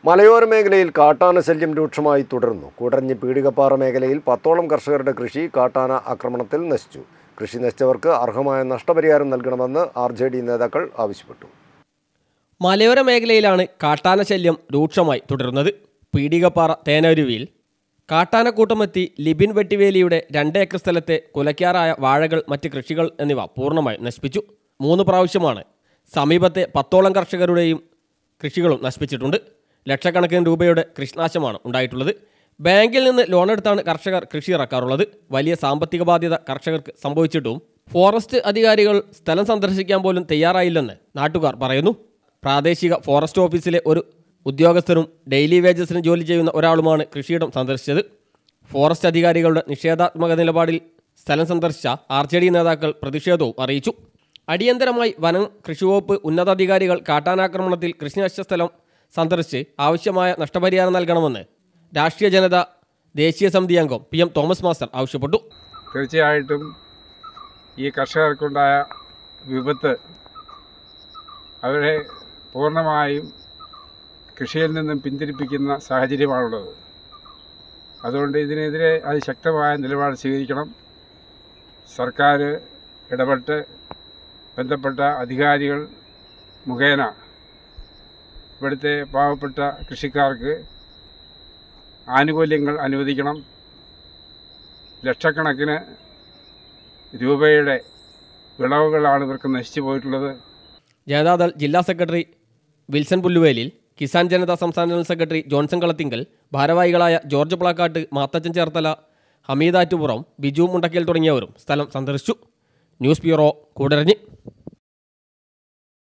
മലയോര മേഖലയിൽ കാട്ടാന ശല്യം രൂക്ഷമായി തുടരുന്നു. കൂടരഞ്ഞി പീടികപ്പാറ മേഖലയിൽ 10ഓളം കർഷകരുടെ കൃഷി കാട്ടാന ആക്രമണത്തിൽ നശിച്ചു. കൃഷി നശിച്ചവർക്ക് അർഹമായ നഷ്ടപരിഹാരം നൽകണമെന്ന് RJD നേതാക്കൾ ആവശ്യപ്പെട്ടു. മലയോര മേഖലയിലാണ് കാട്ടാന ശല്യം രൂക്ഷമായി തുടരുന്നത്. പീടികപ്പാറ തേനരുവിയിൽ കാട്ടാനക്കൂട്ടമെത്തി ലിബിൻ വെട്ടിവേലിയുടെ 2 ഏക്കർ സ്ഥലത്തെ കുലയ്ക്കാറായ വാഴകൾ, മറ്റ് കൃഷികൾ എന്നിവ പൂർണ്ണമായി നശിപ്പിച്ചു. 3 പ്രാവശ്യമാണ് സമീപത്തെ 10ഓളം കർഷകരുടെയും കൃഷികളും നശിപ്പിച്ചിട്ടുണ്ട്. ലക്ഷക്കണക്കിന് രൂപയുടെ കൃഷിനാശമാണ് ഉണ്ടായിട്ടുള്ളത്. ബാങ്കിൽ നിന്ന് ലോണെടുത്താണ് കർഷകർ കൃഷി ഇറക്കാറുള്ളത്. വലിയ സാമ്പത്തിക ബാധ്യത കർഷകർക്ക് സംഭവിച്ചിട്ടും ഫോറസ്റ്റ് അധികാരികൾ സ്ഥലം സന്ദർശിക്കാൻ പോലും തയ്യാറായില്ലെന്ന് നാട്ടുകാർ പറയുന്നു. പ്രാദേശിക ഫോറസ്റ്റ് ഓഫീസിലെ ഒരു ഉദ്യോഗസ്ഥനും ഡെയിലി വേജസിന് ജോലി ചെയ്യുന്ന ഒരാളുമാണ് കൃഷിയിടം സന്ദർശിച്ചത്. ഫോറസ്റ്റ് അധികാരികളുടെ നിഷേധാത്മക നിലപാടിൽ സ്ഥലം സന്ദർശിച്ച RJD നേതാക്കൾ പ്രതിഷേധവും അറിയിച്ചു. അടിയന്തരമായി വനം, കൃഷിവകുപ്പ് ഉന്നതാധികാരികൾ കാട്ടാനാക്രമണത്തിൽ കൃഷി നശിച്ച സ്ഥലം സന്ദർശിച്ച് ആവശ്യമായ നഷ്ടപരിഹാരം നൽകണമെന്ന് രാഷ്ട്രീയ ജനത ദേശീയ സമിതി അംഗം PM തോമസ് മാസ്റ്റർ ആവശ്യപ്പെട്ടു. തീർച്ചയായിട്ടും ഈ കർഷകർക്കുണ്ടായ വിപത്ത് അവരെ പൂർണ്ണമായും കൃഷിയിൽ നിന്നും പിന്തിരിപ്പിക്കുന്ന സാഹചര്യമാണുള്ളത്. അതുകൊണ്ട് ഇതിനെതിരെ അതിശക്തമായ നിലപാട് സ്വീകരിക്കണം. സർക്കാർ ഇടപെട്ട് ബന്ധപ്പെട്ട അധികാരികൾ മുഖേന ഇവിടുത്തെ പാവപ്പെട്ട കൃഷിക്കാർക്ക് ആനുകൂല്യങ്ങൾ അനുവദിക്കണം. ലക്ഷക്കണക്കിന് രൂപയുടെ വിളവുകളാണ് ഇവർക്ക് നശിച്ചു പോയിട്ടുള്ളത്. ജനതാദൾ ജില്ലാ സെക്രട്ടറി വിൽസൺ പുല്ലുവേലിൽ, കിസാൻ ജനത സംസ്ഥാന ജനറൽ സെക്രട്ടറി ജോൺസൺ കളത്തിങ്കൽ, ഭാരവാഹികളായ ജോർജ് പ്ലാക്കാട്ട്, മാത്തച്ചൻ ചേർത്തല, ഹമീദാറ്റുപുറം, ബിജു മുണ്ടക്കൽ തുടങ്ങിയവരും സ്ഥലം സന്ദർശിച്ചു. News bureau, Koodaranji.